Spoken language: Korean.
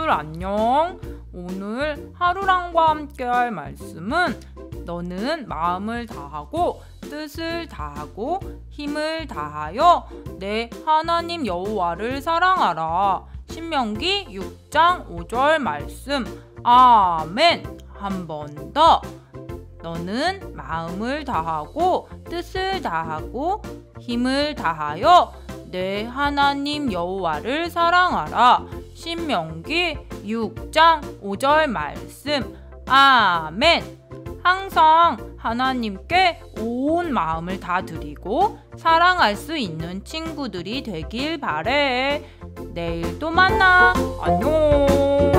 친구들 안녕. 오늘 하루랑과 함께 할 말씀은 너는 마음을 다하고 뜻을 다하고 힘을 다하여 내 하나님 여호와를 사랑하라. 신명기 6장 5절 말씀. 아멘. 한 번 더. 너는 마음을 다하고 뜻을 다하고 힘을 다하여 내 하나님 여호와를 사랑하라. 신명기 6장 5절 말씀. 아멘. 항상 하나님께 온 마음을 다 드리고 사랑할 수 있는 친구들이 되길 바래. 내일 또 만나. 안녕.